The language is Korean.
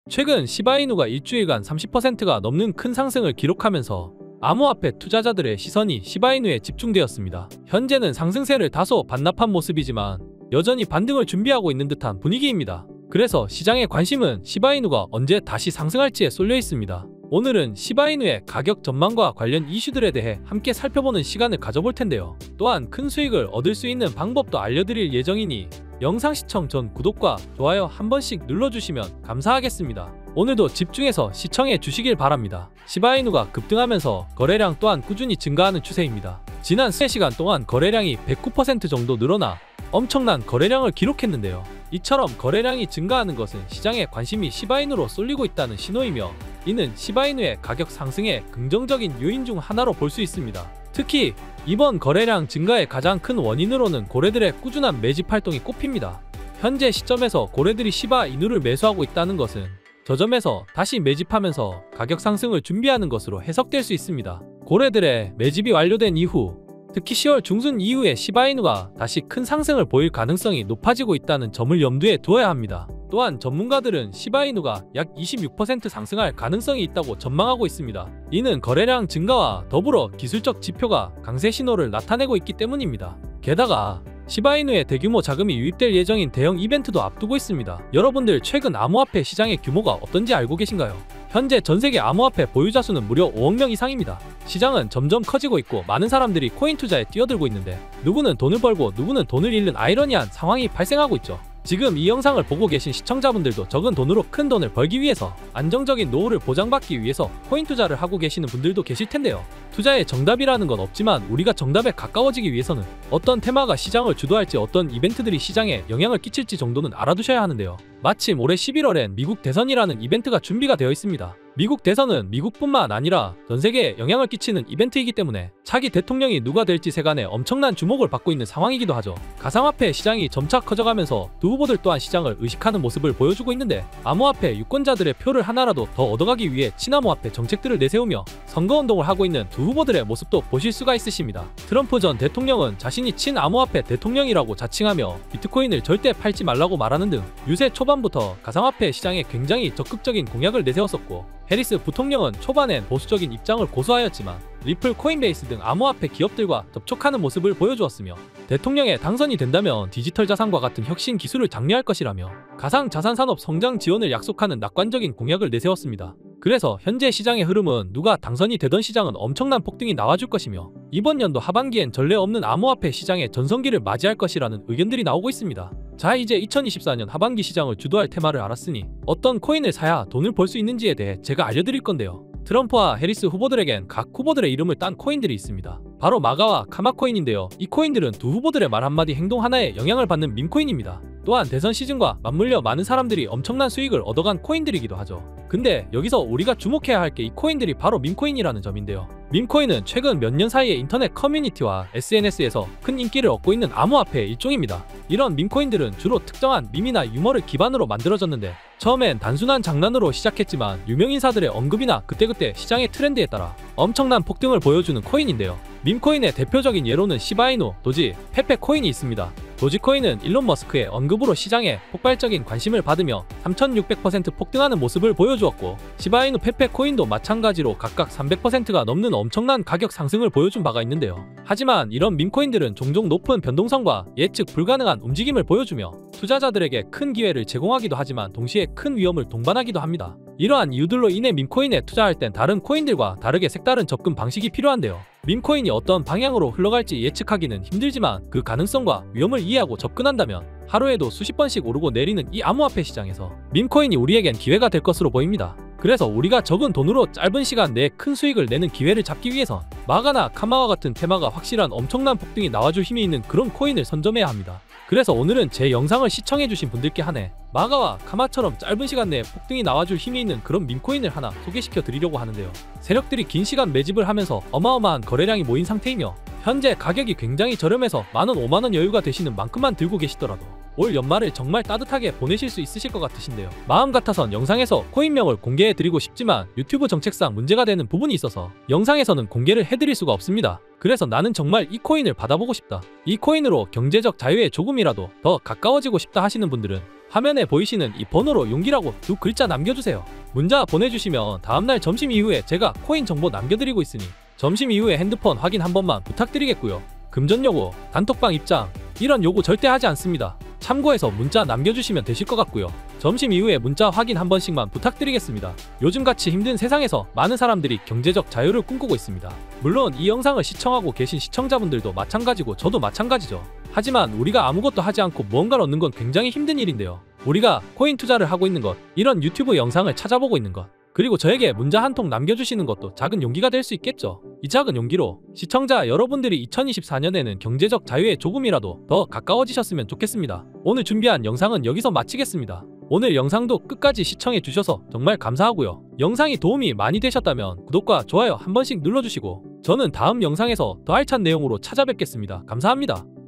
최근 시바이누가 일주일간 30%가 넘는 큰 상승을 기록하면서 암호화폐 투자자들의 시선이 시바이누에 집중되었습니다. 현재는 상승세를 다소 반납한 모습이지만 여전히 반등을 준비하고 있는 듯한 분위기입니다. 그래서 시장의 관심은 시바이누가 언제 다시 상승할지에 쏠려 있습니다. 오늘은 시바이누의 가격 전망과 관련 이슈들에 대해 함께 살펴보는 시간을 가져볼 텐데요. 또한 큰 수익을 얻을 수 있는 방법도 알려드릴 예정이니 영상 시청 전 구독과 좋아요 한 번씩 눌러주시면 감사하겠습니다. 오늘도 집중해서 시청해 주시길 바랍니다. 시바이누가 급등하면서 거래량 또한 꾸준히 증가하는 추세입니다. 지난 3시간 동안 거래량이 109% 정도 늘어나 엄청난 거래량을 기록했는데요. 이처럼 거래량이 증가하는 것은 시장의 관심이 시바이누로 쏠리고 있다는 신호이며 이는 시바이누의 가격 상승의 긍정적인 요인 중 하나로 볼 수 있습니다. 특히 이번 거래량 증가의 가장 큰 원인으로는 고래들의 꾸준한 매집 활동이 꼽힙니다. 현재 시점에서 고래들이 시바이누를 매수하고 있다는 것은 저점에서 다시 매집하면서 가격 상승을 준비하는 것으로 해석될 수 있습니다. 고래들의 매집이 완료된 이후 특히 10월 중순 이후에 시바이누가 다시 큰 상승을 보일 가능성이 높아지고 있다는 점을 염두에 두어야 합니다. 또한 전문가들은 시바이누가 약 26% 상승할 가능성이 있다고 전망하고 있습니다. 이는 거래량 증가와 더불어 기술적 지표가 강세 신호를 나타내고 있기 때문입니다. 게다가 시바이누에 대규모 자금이 유입될 예정인 대형 이벤트도 앞두고 있습니다. 여러분들 최근 암호화폐 시장의 규모가 어떤지 알고 계신가요? 현재 전세계 암호화폐 보유자 수는 무려 5억 명 이상입니다. 시장은 점점 커지고 있고 많은 사람들이 코인 투자에 뛰어들고 있는데 누구는 돈을 벌고 누구는 돈을 잃는 아이러니한 상황이 발생하고 있죠. 지금 이 영상을 보고 계신 시청자분들도 적은 돈으로 큰 돈을 벌기 위해서 안정적인 노후를 보장받기 위해서 코인 투자를 하고 계시는 분들도 계실 텐데요. 투자의 정답이라는 건 없지만 우리가 정답에 가까워지기 위해서는 어떤 테마가 시장을 주도할지 어떤 이벤트들이 시장에 영향을 끼칠지 정도는 알아두셔야 하는데요. 마침 올해 11월엔 미국 대선이라는 이벤트가 준비가 되어 있습니다. 미국 대선은 미국뿐만 아니라 전 세계에 영향을 끼치는 이벤트이기 때문에 차기 대통령이 누가 될지 세간에 엄청난 주목을 받고 있는 상황이기도 하죠. 가상화폐 시장이 점차 커져가면서 두 후보들 또한 시장을 의식하는 모습을 보여주고 있는데 암호화폐 유권자들의 표를 하나라도 더 얻어가기 위해 친암호화폐 정책들을 내세우며 선거운동을 하고 있는 두 후보들의 모습도 보실 수가 있으십니다. 트럼프 전 대통령은 자신이 친암호화폐 대통령이라고 자칭하며 비트코인을 절대 팔지 말라고 말하는 등 유세 초반부터 가상화폐 시장에 굉장히 적극적인 공약을 내세웠었고 해리스 부통령은 초반엔 보수적인 입장을 고수하였지만 리플, 코인베이스 등 암호화폐 기업들과 접촉하는 모습을 보여주었으며 대통령에 당선이 된다면 디지털 자산과 같은 혁신 기술을 장려할 것이라며 가상 자산 산업 성장 지원을 약속하는 낙관적인 공약을 내세웠습니다. 그래서 현재 시장의 흐름은 누가 당선이 되던 시장은 엄청난 폭등이 나와줄 것이며 이번 연도 하반기엔 전례 없는 암호화폐 시장의 전성기를 맞이할 것이라는 의견들이 나오고 있습니다. 자, 이제 2024년 하반기 시장을 주도할 테마를 알았으니 어떤 코인을 사야 돈을 벌 수 있는지에 대해 제가 알려드릴 건데요. 트럼프와 해리스 후보들에겐 각 후보들의 이름을 딴 코인들이 있습니다. 바로 마가와 카마코인인데요. 이 코인들은 두 후보들의 말 한마디 행동 하나에 영향을 받는 밈코인입니다. 또한 대선 시즌과 맞물려 많은 사람들이 엄청난 수익을 얻어간 코인들이기도 하죠. 근데 여기서 우리가 주목해야 할 게 이 코인들이 바로 밈코인이라는 점인데요. 밈코인은 최근 몇 년 사이에 인터넷 커뮤니티와 SNS에서 큰 인기를 얻고 있는 암호화폐의 일종입니다. 이런 밈코인들은 주로 특정한 밈이나 유머를 기반으로 만들어졌는데 처음엔 단순한 장난으로 시작했지만 유명인사들의 언급이나 그때그때 시장의 트렌드에 따라 엄청난 폭등을 보여주는 코인인데요. 밈코인의 대표적인 예로는 시바이누, 도지, 페페 코인이 있습니다. 도지코인은 일론 머스크의 언급으로 시장에 폭발적인 관심을 받으며 3600% 폭등하는 모습을 보여주었고 시바이누 페페 코인도 마찬가지로 각각 300%가 넘는 엄청난 가격 상승을 보여준 바가 있는데요. 하지만 이런 밈코인들은 종종 높은 변동성과 예측 불가능한 움직임을 보여주며 투자자들에게 큰 기회를 제공하기도 하지만 동시에 큰 위험을 동반하기도 합니다. 이러한 이유들로 인해 밈코인에 투자할 땐 다른 코인들과 다르게 색다른 접근 방식이 필요한데요. 밈코인이 어떤 방향으로 흘러갈지 예측하기는 힘들지만 그 가능성과 위험을 이해하고 접근한다면 하루에도 수십 번씩 오르고 내리는 이 암호화폐 시장에서 밈코인이 우리에겐 기회가 될 것으로 보입니다. 그래서 우리가 적은 돈으로 짧은 시간 내에 큰 수익을 내는 기회를 잡기 위해선 마가나 카마와 같은 테마가 확실한 엄청난 폭등이 나와줄 힘이 있는 그런 코인을 선점해야 합니다. 그래서 오늘은 제 영상을 시청해주신 분들께 한해 마가와 카마처럼 짧은 시간 내에 폭등이 나와줄 힘이 있는 그런 밈코인을 하나 소개시켜 드리려고 하는데요. 세력들이 긴 시간 매집을 하면서 어마어마한 거래량이 모인 상태이며 현재 가격이 굉장히 저렴해서 만원, 5만원 여유가 되시는 만큼만 들고 계시더라도 올 연말을 정말 따뜻하게 보내실 수 있으실 것 같으신데요. 마음 같아선 영상에서 코인명을 공개해드리고 싶지만 유튜브 정책상 문제가 되는 부분이 있어서 영상에서는 공개를 해드릴 수가 없습니다. 그래서 나는 정말 이 코인을 받아보고 싶다. 이 코인으로 경제적 자유에 조금이라도 더 가까워지고 싶다 하시는 분들은 화면에 보이시는 이 번호로 용기라고 두 글자 남겨주세요. 문자 보내주시면 다음날 점심 이후에 제가 코인 정보 남겨드리고 있으니 점심 이후에 핸드폰 확인 한 번만 부탁드리겠고요. 금전 요구, 단톡방 입장 이런 요구 절대 하지 않습니다. 참고해서 문자 남겨주시면 되실 것 같고요. 점심 이후에 문자 확인 한 번씩만 부탁드리겠습니다. 요즘같이 힘든 세상에서 많은 사람들이 경제적 자유를 꿈꾸고 있습니다. 물론 이 영상을 시청하고 계신 시청자분들도 마찬가지고 저도 마찬가지죠. 하지만 우리가 아무것도 하지 않고 무언가를 얻는 건 굉장히 힘든 일인데요. 우리가 코인 투자를 하고 있는 것, 이런 유튜브 영상을 찾아보고 있는 것, 그리고 저에게 문자 한 통 남겨주시는 것도 작은 용기가 될 수 있겠죠. 이 작은 용기로 시청자 여러분들이 2024년에는 경제적 자유에 조금이라도 더 가까워지셨으면 좋겠습니다. 오늘 준비한 영상은 여기서 마치겠습니다. 오늘 영상도 끝까지 시청해 주셔서 정말 감사하고요. 영상이 도움이 많이 되셨다면 구독과 좋아요 한 번씩 눌러주시고 저는 다음 영상에서 더 알찬 내용으로 찾아뵙겠습니다. 감사합니다.